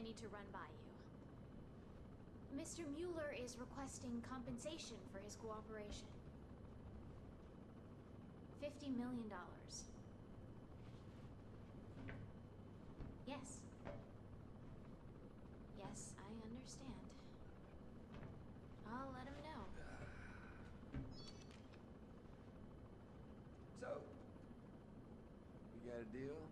need to run by you. Mr. Muller is requesting compensation for his cooperation. $50 million. Yes. Yes, I understand. I'll let him know. So, we got a deal?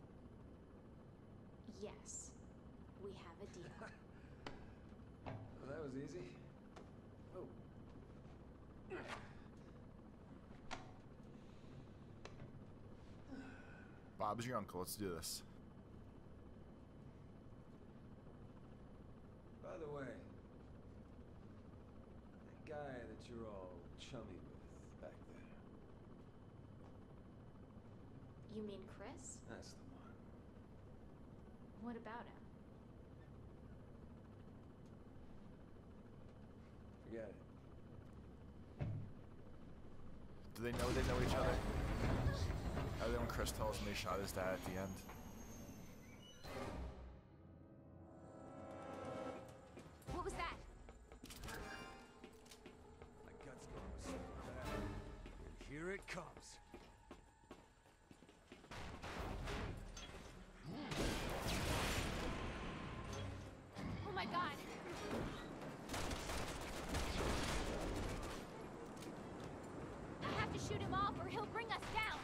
Yes, we have a deal. Well, that was easy. Oh. Bob's your uncle. Let's do this. By the way, that guy that you're all chummy with back there. You mean Chris? That's the one. What about him? Forget it. Do they know each other? How did when Chris tells him he shot his dad at the end? What was that? My gut's going with something bad. And here it comes. Oh my god! I have to shoot him off or he'll bring us down!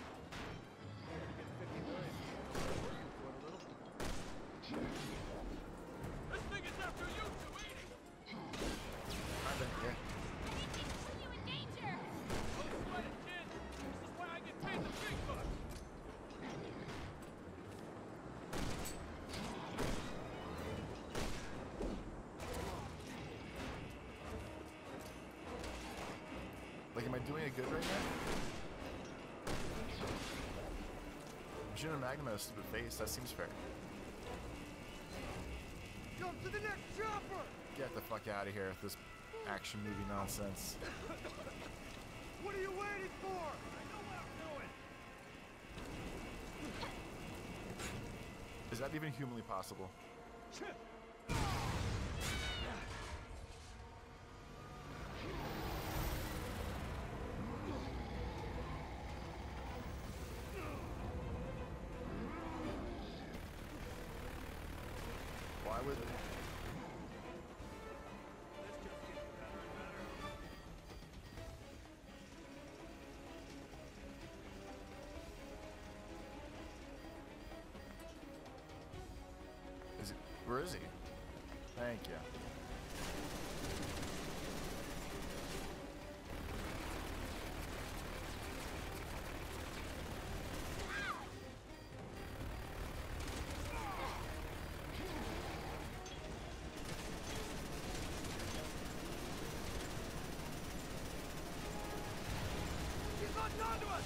This thing is after you two, ain't it? I've been here. I didn't mean to put you in danger! Don't sweat it, kid. This is why I get paid the big bucks. Like, am I doing it good right now? I'm shooting a magnum at a stupid face. That seems fair. Jump to the next chopper! Get the fuck out of here with this action movie nonsense. What are you waiting for? I know what I'm doing. Is that even humanly possible? Why would it? This just gets better and better. Is it? Where is he? Thank you. He's gotten onto us!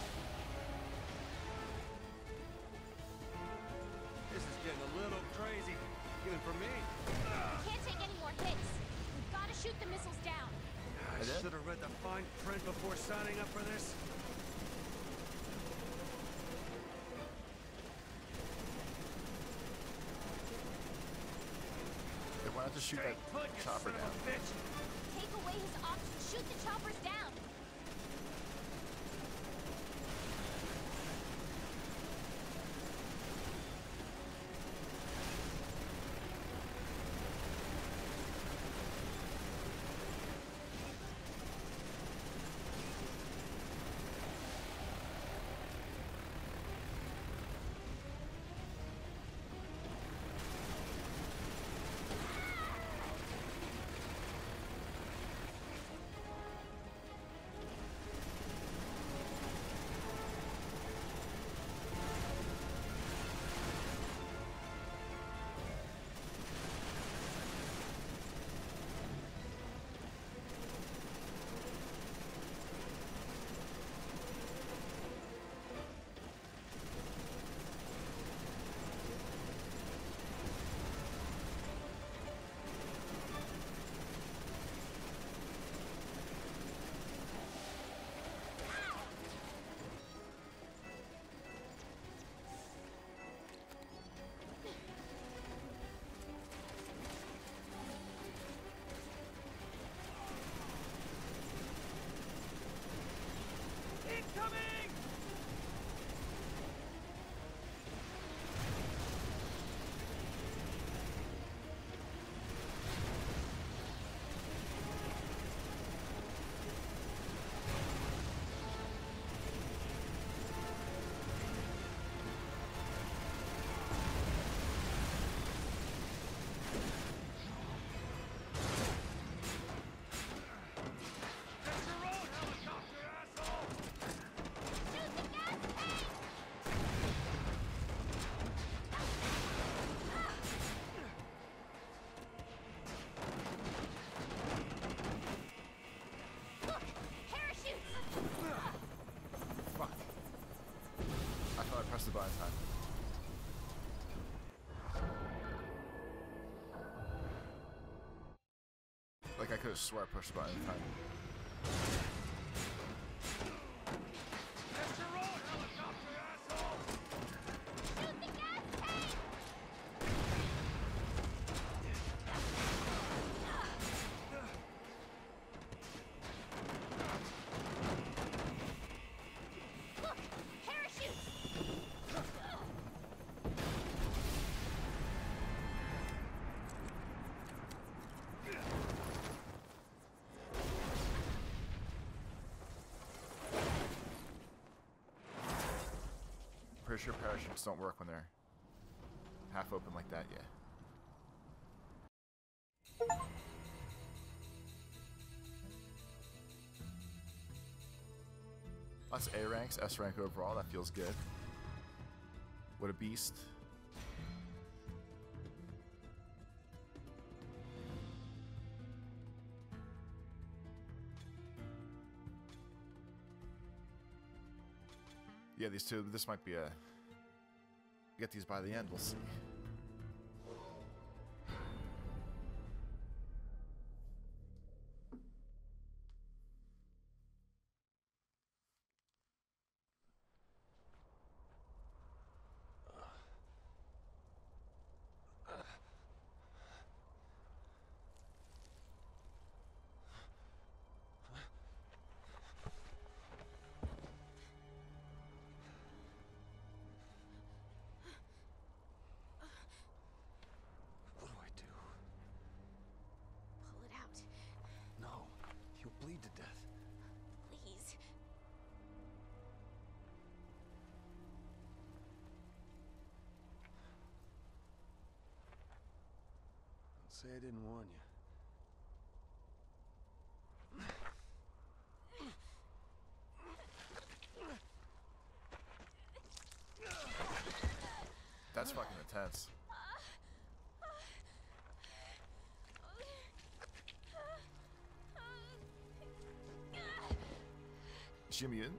This is getting a little crazy, even for me. We can't take any more hits. We've got to shoot the missiles down. I should have read the fine print before signing up for this. They wanted to shoot that Put, you chopper son of down. a bitch! Take away his oxygen. Shoot the choppers down. Incoming! Press the button in time. Like I could have swore I pushed the button in time. That's your own helicopter, asshole! Shoot the gas tank! Look! Parachutes! Pretty sure parachutes don't work when they're half open like that, yeah. Lots of A ranks, S rank overall, that feels good. What a beast. Yeah, these two, this might be a... Get these by the end, we'll see. bleed to death. Please. Don't say I didn't warn you. That's fucking intense. Is she a mutant?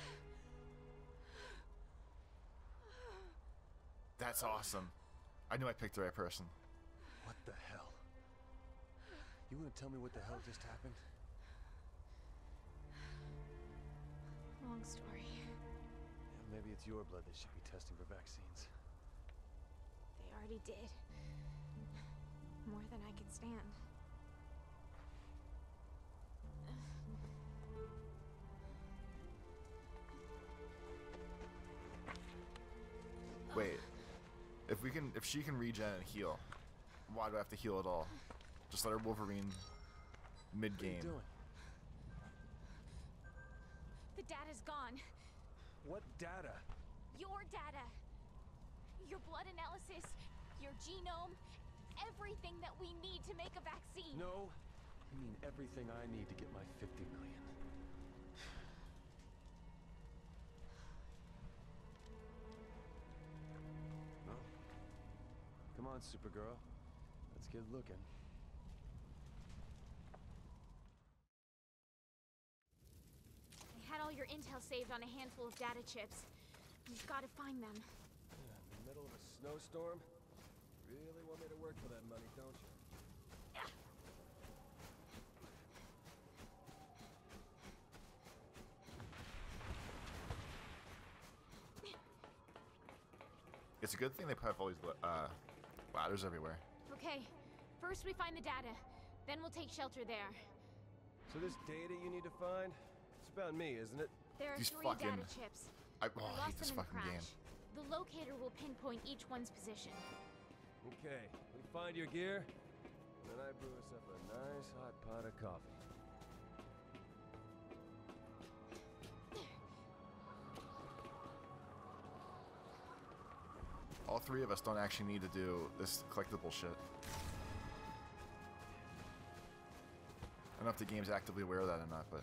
That's awesome. I knew I picked the right person. What the hell? You wanna tell me what the hell just happened? Long story. Yeah, maybe it's your blood they should be testing for vaccines. They already did. More than I can stand. Wait, if she can regen and heal, why do I have to heal at all? Just let her Wolverine mid-game. What are you doing? The data's gone. What data? Your data. Your blood analysis, your genome, everything that we need to make a vaccine. No, I mean everything I need to get my 50 million. Well, come on, Supergirl. Let's get looking. I had all your intel saved on a handful of data chips. You've got to find them. Yeah, in the middle of a snowstorm? Really want me to work for that money, don't you? It's a good thing they have all these ladders everywhere. Okay, first we find the data. Then we'll take shelter there. So this data you need to find, it's about me, isn't it? There are These 3 fucking- data chips. I I hate lost this them in the fucking game. crash. The locator will pinpoint each one's position. Okay, we find your gear, and then I brew us up a nice hot pot of coffee. All 3 of us don't actually need to do this collectible shit. I don't know if the game's actively aware of that or not, but...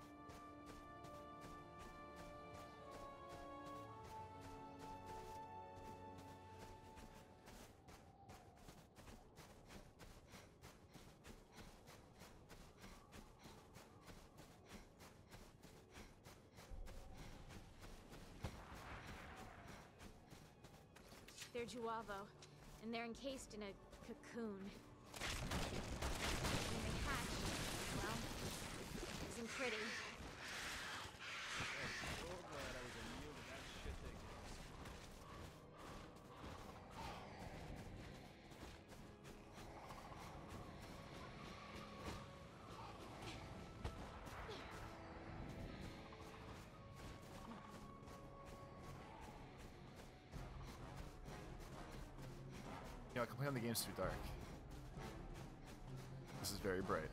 They're Juavo, and they're encased in a cocoon. When they hatch, well, it isn't pretty. So glad I was immune to that shit they gave us. You know, I complain the game's too dark. This is very bright.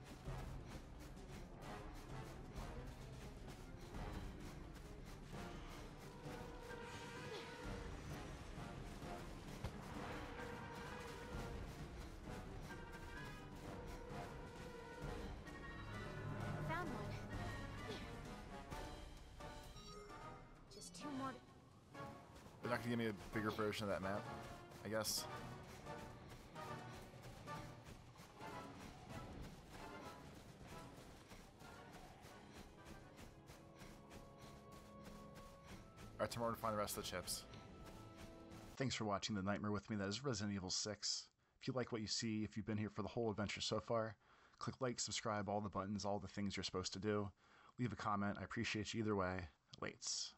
Found one. Just 2 more. They're not gonna give me a bigger version of that map, I guess. Alright, tomorrow to find the rest of the chips. Thanks for watching The Nightmare with me. That is Resident Evil 6. If you like what you see, if you've been here for the whole adventure so far, click like, subscribe, all the buttons, all the things you're supposed to do. Leave a comment. I appreciate you either way. Lates.